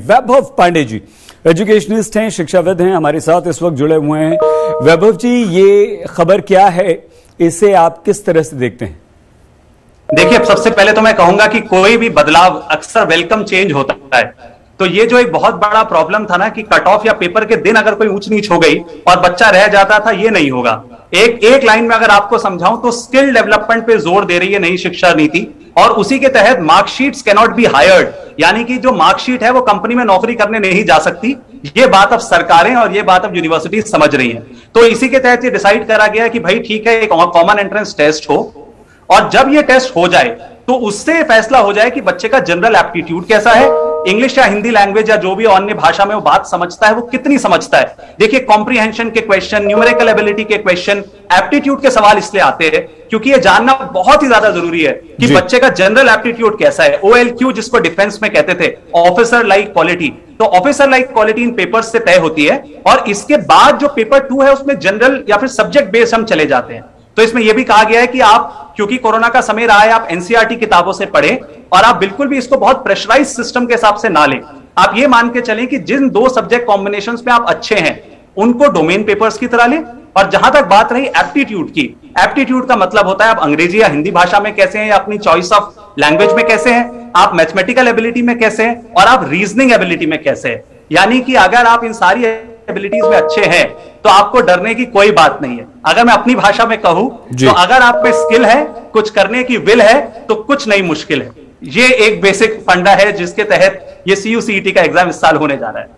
वैभव Pandey ji educationist हैं, शिक्षाविद हैं, हमारे साथ इस वक्त जुड़े हुए हैं। वैभव जी, ये खबर क्या है, इसे आप किस तरह से देखते हैं? देखिए, सबसे पहले तो मैं कहूंगा कि कोई भी बदलाव अक्सर वेलकम चेंज होता है। तो ये जो एक बहुत बड़ा प्रॉब्लम था ना कि कट ऑफ या पेपर के दिन अगर कोई ऊंच नीच हो गई और बच्चा रह जाता था, ये नहीं होगा। एक लाइन में अगर आपको समझाऊं तो स्किल डेवलपमेंट पे जोर दे रही है नई शिक्षा नीति, और उसी के तहत marksheets can not be hired, यानी कि जो मार्कशीट है वो कंपनी में नौकरी करने नहीं जा सकती। ये बात अब सरकारें और ये बात अब यूनिवर्सिटी समझ रही है। तो इसी के तहत ये डिसाइड करा गया कि भाई ठीक है, एक कॉमन एंट्रेंस टेस्ट हो, और जब ये टेस्ट हो जाए तो उससे फैसला हो जाए कि बच्चे का जनरल एप्टीट्यूड कैसा है, इंग्लिश या हिंदी लैंग्वेज या जो भी अन्य भाषा में वो बात समझता है वो कितनी समझता है। देखिए, कॉम्प्रिहेंशन के क्वेश्चन, न्यूमेरिकल एबिलिटी के क्वेश्चन, एप्टीट्यूड के सवाल इसलिए आते हैं क्योंकि ये जानना बहुत ही ज्यादा जरूरी है कि बच्चे का जनरल एप्टीट्यूड कैसा है। OLQ जिसको डिफेंस में कहते थे, ऑफिसर लाइक क्वालिटी, तो ऑफिसर लाइक क्वालिटी इन पेपर्स से तय होती है, और इसके बाद जो पेपर 2 है उसमें जनरल या फिर सब्जेक्ट बेस्ड हम चले जाते हैं। तो इसमें यह भी कहा गया है कि आप, क्योंकि कोरोना का समय रहा है, आप एनसीईआरटी किताबों से पढ़ें, और आप बिल्कुल भी इसको बहुत प्रेशराइज सिस्टम के हिसाब से ना लें। आप ये मान के चलें कि जिन 2 सब्जेक्ट कॉम्बिनेशंस में आप अच्छे हैं उनको डोमेन पेपर्स की तरह लें। और जहां तक बात रही एप्टीट्यूड की, एप्टीट्यूड का मतलब होता है आप अंग्रेजी या हिंदी भाषा में कैसे हैं, या अपनी चॉइस ऑफ लैंग्वेज में कैसे हैं, आप मैथमेटिकल एबिलिटी में कैसे हैं, और आप रीजनिंग एबिलिटी में कैसे हैं। यानी कि अगर आप इन सारी एबिलिटीज में अच्छे हैं तो आपको डरने की कोई बात नहीं है। अगर मैं अपनी भाषा में कहूं तो अगर आप में स्किल है, कुछ करने की विल है, तो कुछ नहीं मुश्किल है। ये एक बेसिक फंडा है जिसके तहत ये CUCET का एग्जाम इस साल होने जा रहा है।